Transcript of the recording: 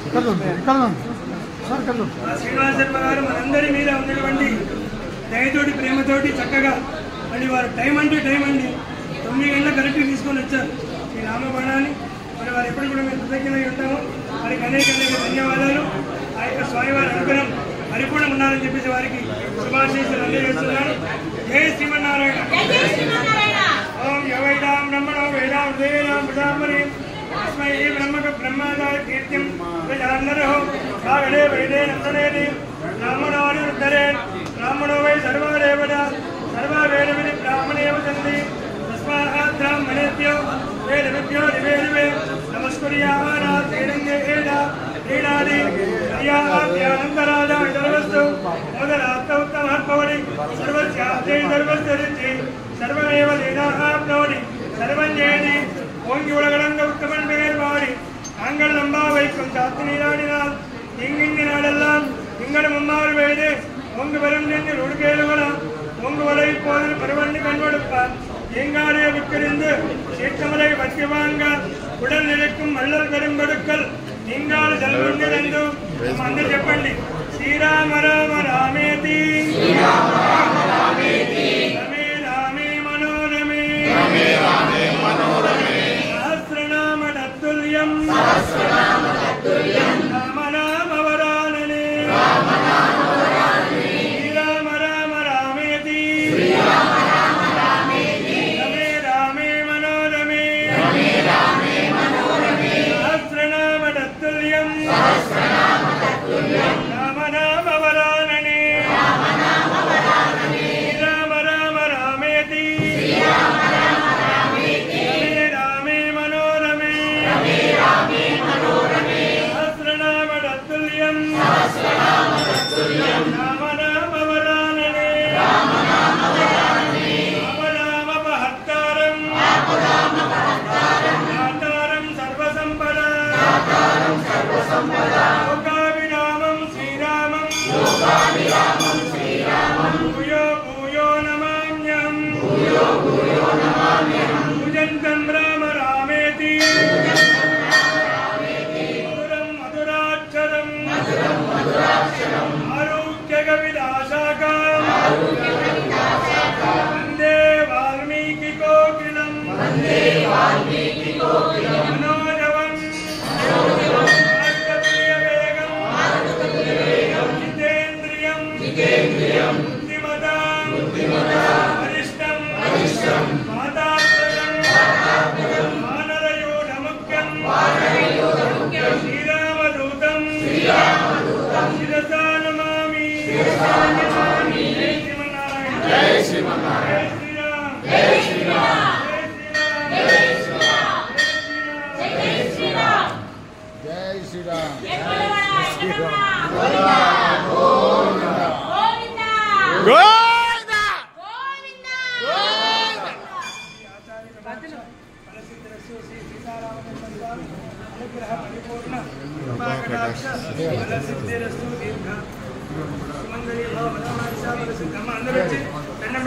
శ్రీనివాస శర్మ గారు మనందరి మీద ఉన్నటువంటి దయతోటి ప్రేమతోటి చక్కగా మళ్ళీ వారు టైం అంటే టైం అండి 9 గంటల కరెక్ట్గా తీసుకొని వచ్చారు ఈ రామబాణాన్ని. మరి వారు ఎప్పుడు కూడా మేము కృతజ్ఞతగా ఉంటాము. వారికి అనేక ధన్యవాదాలు. ఆ యొక్క స్వామివారి అనుగ్రహం పరిపూర్ణంగా ఉండాలని చెప్పేసి వారికి శుభాశీస్సులు అందజేస్తున్నాను. జై శ్రీమన్నారాయణ. ఓం యవైదాం బ్రహ్మణో వేదాం హృదయేనాం ప్రజాపరి తస్మై బ్రహ్మక బ్రహ్మాదాయ కీర్తిం ప్రజాన్నరో సాగడే వైదే నందనేది బ్రాహ్మణోని ఉద్ధరే బ్రాహ్మణో వై సర్వాదేవత సర్వా వేదవిధి బ్రాహ్మణేవ సంతి తస్మాత్ బ్రాహ్మణేభ్యో వేదవిభ్యో నివేదివే నమస్కుర్యామానా తేనంగే ఏడా క్రీడాది అయ్యానందరాజాయ సర్వస్తు మొదలాత్త ఉత్తమర్పవడి సర్వస్యార్థై సర్వస్య రుచి సర్వమేవ లీనాప్నోడి సర్వం జయది ஓங்கி உலகளந்த உத்தமன் பெயர் பாடி நாங்கள் நம்பாவைக்கும் சாத்து நீராடினால் இங்கிங்கு நாடெல்லாம் திங்களும் மும்மாறு வயது ஒங்கு பெரும் நெஞ்சில் உடுக்கேலுகளாம் ஒங்கு வலை போதில் பருவண்டு கண்வடுப்பார் எங்காடைய விக்கிருந்து சீற்றமலை வட்டி வாங்க உடல் நிலைக்கும் மல்லல் பெரும்படுக்கல் நீங்காடு செல்வண்டு அந்த చెప్పండి శ్రీరామ రామ రామేతి రమే రామే మనోరమే సహస్రనామ తత్తుల్యం రామ నామ వరాననే శ్రీరామ రామ రామేతి రమే రామే మనోరమే సహస్రనామ తత్తుల్యం రామ నామ వరాననే శ్రీరామ రామ రామేతి రమే రామే మనోరమే సహస్రనామ తత్తుల్యం రామ నామ వరాననే ఆపదామపహర్తారం దాతారం సర్వసంపదా లోకాభిరామం శ్రీరామం భూయో భూయో నమామ్యహం పూజంతం రామ రామేతి మధురం మధురాక్షరం ఆరోగ్యగవిదాశాకం వందే వాల్మీకి కోకిలం మనోజవం మార్గతుల్య వేగం జితేంద్రియం బుద్ధిమతాం వరిష్టం మాతాత్మజం వానరయూఢముఖ్యం శ్రీరామదూతం శిరసా నమామి. జై శ్రీమన్నారాయణ. జై శ్రీరామ్. జై శ్రీరామ్. అనుగ్రహ పరిపూర్ణ కృపాకటాక్ష సిద్ధిరస్తు దీర్ఘ సుమంగళి భవ మనోమాంస సిద్ధమ్మ అందరూ వచ్చి